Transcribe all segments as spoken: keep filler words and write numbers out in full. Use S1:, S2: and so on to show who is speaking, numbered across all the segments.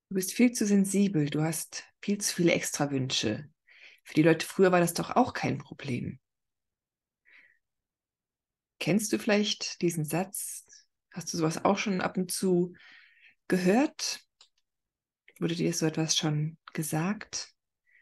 S1: Du bist viel zu sensibel, du hast viel zu viele Extrawünsche. Für die Leute früher war das doch auch kein Problem. Kennst du vielleicht diesen Satz? Hast du sowas auch schon ab und zu gehört? Wurde dir so etwas schon gesagt?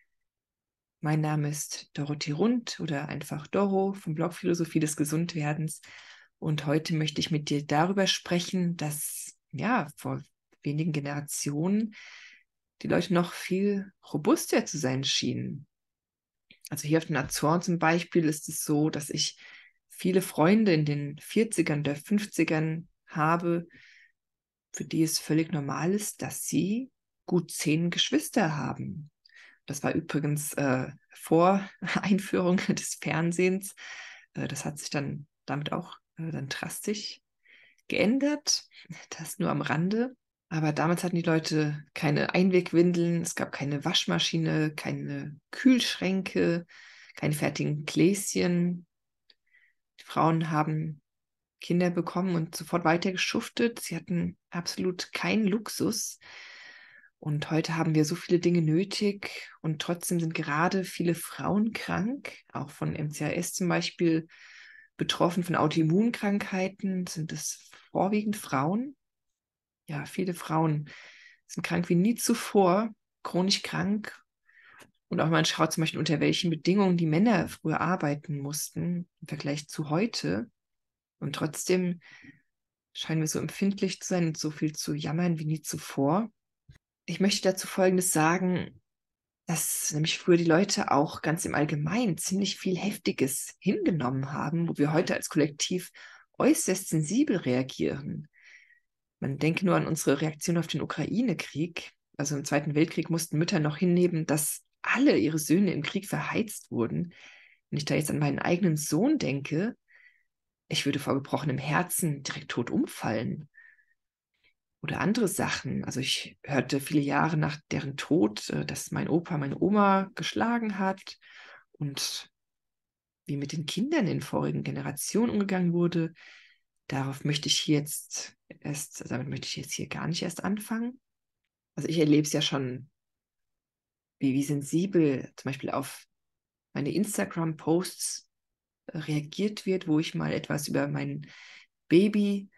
S1: Mein Name ist Dorothee Rund oder einfach Doro vom Blog Philosophie des Gesundwerdens. Und heute möchte ich mit dir darüber sprechen, dass ja vor wenigen Generationen die Leute noch viel robuster zu sein schienen. Also hier auf den Azoren zum Beispiel ist es so, dass ich viele Freunde in den vierzigern oder fünfzigern habe, für die es völlig normal ist, dass sie gut zehn Geschwister haben. Das war übrigens äh, vor Einführung des Fernsehens. Äh, das hat sich dann damit auch äh, dann drastisch geändert. Das nur am Rande. Aber damals hatten die Leute keine Einwegwindeln, es gab keine Waschmaschine, keine Kühlschränke, keine fertigen Gläschen. Die Frauen haben Kinder bekommen und sofort weitergeschuftet. Sie hatten absolut keinen Luxus. Und heute haben wir so viele Dinge nötig und trotzdem sind gerade viele Frauen krank, auch von M C A S zum Beispiel betroffen, von Autoimmunkrankheiten sind es vorwiegend Frauen. Ja, viele Frauen sind krank wie nie zuvor, chronisch krank. Und auch man schaut zum Beispiel, unter welchen Bedingungen die Männer früher arbeiten mussten im Vergleich zu heute. Und trotzdem scheinen wir so empfindlich zu sein und so viel zu jammern wie nie zuvor. Ich möchte dazu Folgendes sagen, dass nämlich früher die Leute auch ganz im Allgemeinen ziemlich viel Heftiges hingenommen haben, wo wir heute als Kollektiv äußerst sensibel reagieren. Man denke nur an unsere Reaktion auf den Ukraine-Krieg. Also im Zweiten Weltkrieg mussten Mütter noch hinnehmen, dass alle ihre Söhne im Krieg verheizt wurden. Wenn ich da jetzt an meinen eigenen Sohn denke, ich würde vor gebrochenem Herzen direkt tot umfallen. Oder andere Sachen. Also ich hörte viele Jahre nach deren Tod, äh, dass mein Opa meine Oma geschlagen hat und wie mit den Kindern in vorigen Generationen umgegangen wurde. Darauf möchte ich hier jetzt erst, damit möchte ich jetzt hier gar nicht erst anfangen. Also ich erlebe es ja schon, wie, wie sensibel zum Beispiel auf meine Instagram-Posts äh, reagiert wird, wo ich mal etwas über mein Baby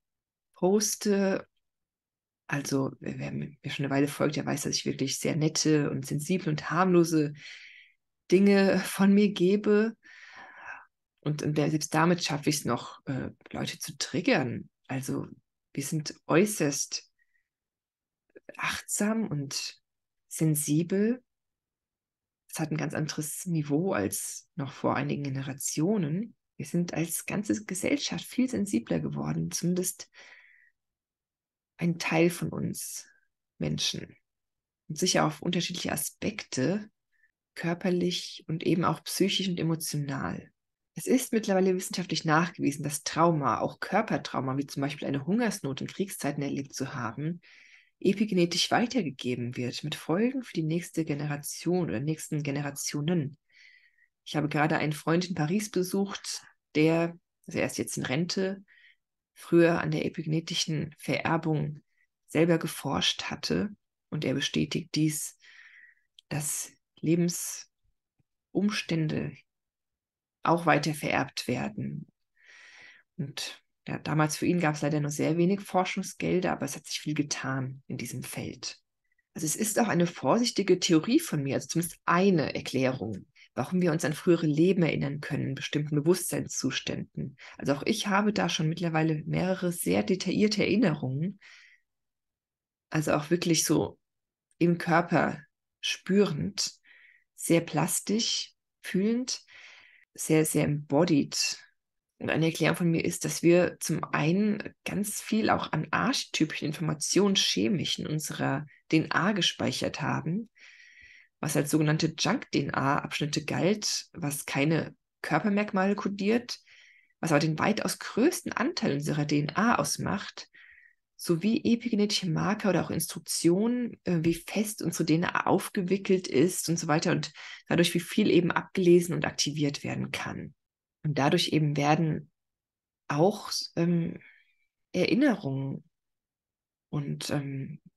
S1: poste. Also wer, wer mir schon eine Weile folgt, der weiß, dass ich wirklich sehr nette und sensible und harmlose Dinge von mir gebe. Und, und selbst damit schaffe ich es noch, äh, Leute zu triggern. Also wir sind äußerst achtsam und sensibel. Es hat ein ganz anderes Niveau als noch vor einigen Generationen. Wir sind als ganze Gesellschaft viel sensibler geworden, zumindest ein Teil von uns Menschen. Und sicher auf unterschiedliche Aspekte, körperlich und eben auch psychisch und emotional. Es ist mittlerweile wissenschaftlich nachgewiesen, dass Trauma, auch Körpertrauma, wie zum Beispiel eine Hungersnot in Kriegszeiten erlebt zu haben, epigenetisch weitergegeben wird, mit Folgen für die nächste Generation oder nächsten Generationen. Ich habe gerade einen Freund in Paris besucht, der, also er ist jetzt in Rente, früher an der epigenetischen Vererbung selber geforscht hatte und er bestätigt dies, dass Lebensumstände auch weiter vererbt werden. Und ja, damals für ihn gab es leider nur sehr wenig Forschungsgelder, aber es hat sich viel getan in diesem Feld. Also es ist auch eine vorsichtige Theorie von mir, also zumindest eine Erklärung, warum wir uns an frühere Leben erinnern können, in bestimmten Bewusstseinszuständen. Also auch ich habe da schon mittlerweile mehrere sehr detaillierte Erinnerungen, also auch wirklich so im Körper spürend, sehr plastisch, fühlend, sehr, sehr embodied. Und eine Erklärung von mir ist, dass wir zum einen ganz viel auch an archetypischen Informationen chemisch in unserer D N A gespeichert haben, was als sogenannte Junk-D N A-Abschnitte galt, was keine Körpermerkmale kodiert, was aber den weitaus größten Anteil unserer D N A ausmacht, sowie epigenetische Marker oder auch Instruktionen, äh, wie fest unsere D N A aufgewickelt ist und so weiter und dadurch, wie viel eben abgelesen und aktiviert werden kann. Und dadurch eben werden auch ähm, Erinnerungen und ähm,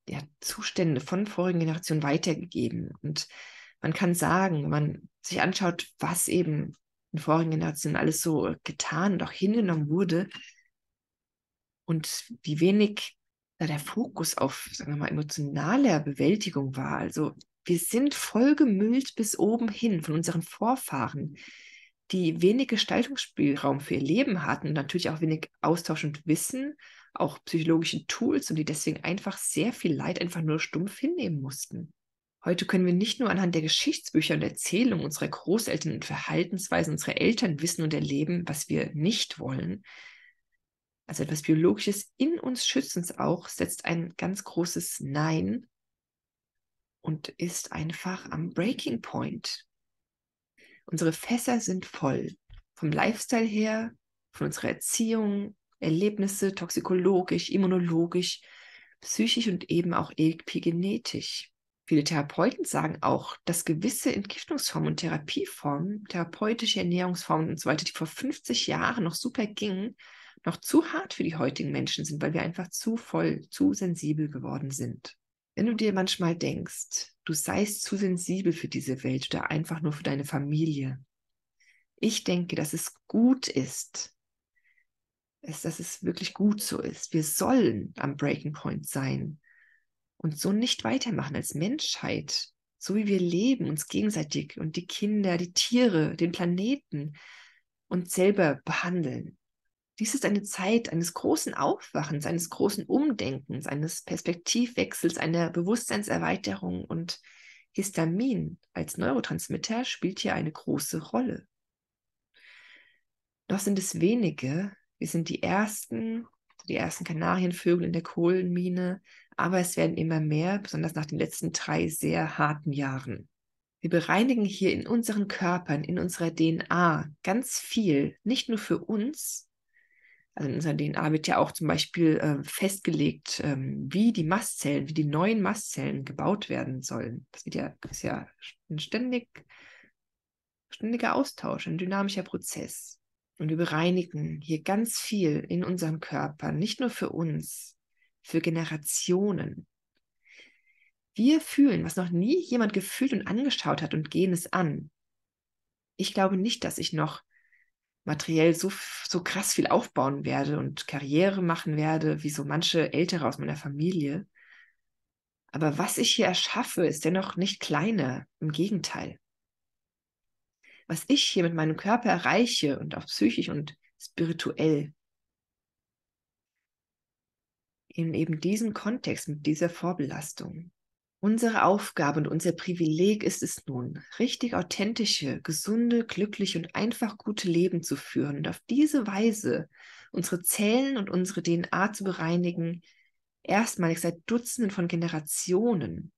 S1: ja, Zustände von vorigen Generationen weitergegeben. Und man kann sagen, wenn man sich anschaut, was eben in vorigen Generationen alles so getan und auch hingenommen wurde und wie wenig da der Fokus auf, sagen wir mal, emotionaler Bewältigung war. Also wir sind vollgemüllt bis oben hin von unseren Vorfahren, die wenig Gestaltungsspielraum für ihr Leben hatten und natürlich auch wenig Austausch und Wissen, auch psychologische Tools und die deswegen einfach sehr viel Leid einfach nur stumpf hinnehmen mussten. Heute können wir nicht nur anhand der Geschichtsbücher und Erzählungen unserer Großeltern und Verhaltensweisen unserer Eltern wissen und erleben, was wir nicht wollen. Also etwas Biologisches in uns schützt uns auch, setzt ein ganz großes Nein und ist einfach am Breaking Point. Unsere Fässer sind voll. Vom Lifestyle her, von unserer Erziehung, Erlebnisse, toxikologisch, immunologisch, psychisch und eben auch epigenetisch. Viele Therapeuten sagen auch, dass gewisse Entgiftungsformen und Therapieformen, therapeutische Ernährungsformen und so weiter, die vor fünfzig Jahren noch super gingen, noch zu hart für die heutigen Menschen sind, weil wir einfach zu voll, zu sensibel geworden sind. Wenn du dir manchmal denkst, du seist zu sensibel für diese Welt oder einfach nur für deine Familie, ich denke, dass es gut ist, dass es wirklich gut so ist. Wir sollen am Breaking Point sein und so nicht weitermachen als Menschheit, so wie wir leben, uns gegenseitig und die Kinder, die Tiere, den Planeten, uns selber behandeln. Dies ist eine Zeit eines großen Aufwachens, eines großen Umdenkens, eines Perspektivwechsels, einer Bewusstseinserweiterung und Histamin als Neurotransmitter spielt hier eine große Rolle. Doch sind es wenige, wir sind die ersten, die ersten Kanarienvögel in der Kohlenmine, aber es werden immer mehr, besonders nach den letzten drei sehr harten Jahren. Wir bereinigen hier in unseren Körpern, in unserer D N A ganz viel, nicht nur für uns. Also in unserer D N A wird ja auch zum Beispiel äh, festgelegt, ähm, wie die Mastzellen, wie die neuen Mastzellen gebaut werden sollen. Das wird ja, ist ja ein ständig, ständiger Austausch, ein dynamischer Prozess. Und wir bereinigen hier ganz viel in unserem Körper, nicht nur für uns, für Generationen. Wir fühlen, was noch nie jemand gefühlt und angeschaut hat und gehen es an. Ich glaube nicht, dass ich noch materiell so, so krass viel aufbauen werde und Karriere machen werde, wie so manche Ältere aus meiner Familie. Aber was ich hier erschaffe, ist dennoch nicht kleiner, im Gegenteil. Was ich hier mit meinem Körper erreiche und auch psychisch und spirituell, in eben diesem Kontext, mit dieser Vorbelastung. Unsere Aufgabe und unser Privileg ist es nun, richtig authentische, gesunde, glückliche und einfach gute Leben zu führen und auf diese Weise unsere Zellen und unsere D N A zu bereinigen, erstmalig seit Dutzenden von Generationen.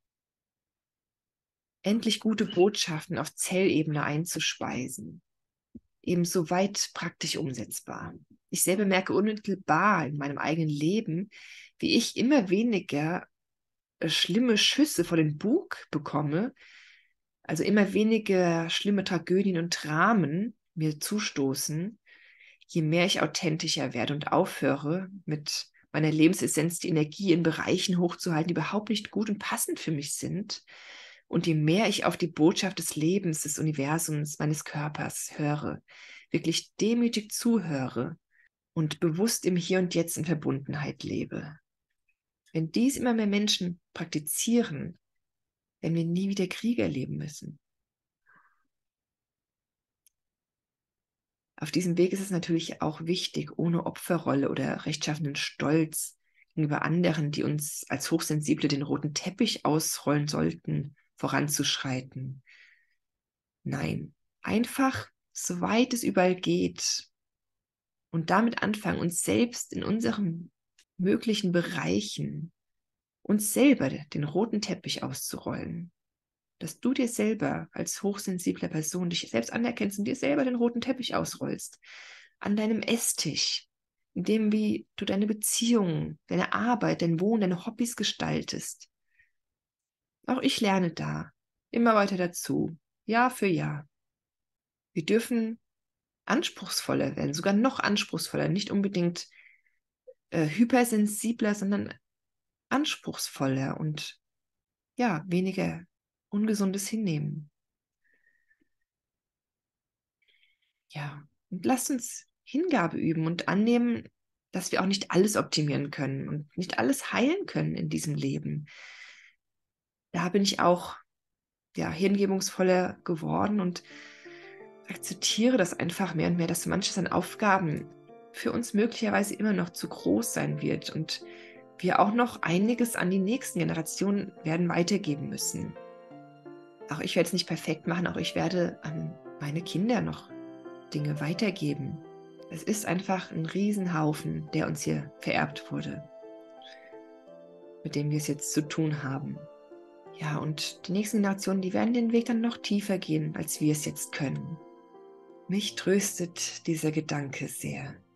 S1: Endlich gute Botschaften auf Zellebene einzuspeisen. Ebenso weit praktisch umsetzbar. Ich selber merke unmittelbar in meinem eigenen Leben, wie ich immer weniger schlimme Schüsse vor den Bug bekomme, also immer weniger schlimme Tragödien und Dramen mir zustoßen, je mehr ich authentischer werde und aufhöre, mit meiner Lebensessenz die Energie in Bereichen hochzuhalten, die überhaupt nicht gut und passend für mich sind. Und je mehr ich auf die Botschaft des Lebens, des Universums, meines Körpers höre, wirklich demütig zuhöre und bewusst im Hier und Jetzt in Verbundenheit lebe. Wenn dies immer mehr Menschen praktizieren, werden wir nie wieder Krieg erleben müssen. Auf diesem Weg ist es natürlich auch wichtig, ohne Opferrolle oder rechtschaffenen Stolz gegenüber anderen, die uns als Hochsensible den roten Teppich ausrollen sollten, voranzuschreiten. Nein, einfach, soweit es überall geht, und damit anfangen, uns selbst in unseren möglichen Bereichen, uns selber den roten Teppich auszurollen. Dass du dir selber als hochsensibler Person dich selbst anerkennst und dir selber den roten Teppich ausrollst. An deinem Esstisch, in dem, wie du deine Beziehungen, deine Arbeit, dein Wohnen, deine Hobbys gestaltest. Auch ich lerne da immer weiter dazu, Jahr für Jahr. Wir dürfen anspruchsvoller werden, sogar noch anspruchsvoller, nicht unbedingt äh, hypersensibler, sondern anspruchsvoller und ja, weniger Ungesundes hinnehmen. Ja, und lasst uns Hingabe üben und annehmen, dass wir auch nicht alles optimieren können und nicht alles heilen können in diesem Leben. Da bin ich auch ja, hingebungsvoller geworden und akzeptiere das einfach mehr und mehr, dass manches an Aufgaben für uns möglicherweise immer noch zu groß sein wird und wir auch noch einiges an die nächsten Generationen werden weitergeben müssen. Auch ich werde es nicht perfekt machen, auch ich werde an meine Kinder noch Dinge weitergeben. Es ist einfach ein Riesenhaufen, der uns hier vererbt wurde, mit dem wir es jetzt zu tun haben. Ja, und die nächsten Generationen, die werden den Weg dann noch tiefer gehen, als wir es jetzt können. Mich tröstet dieser Gedanke sehr.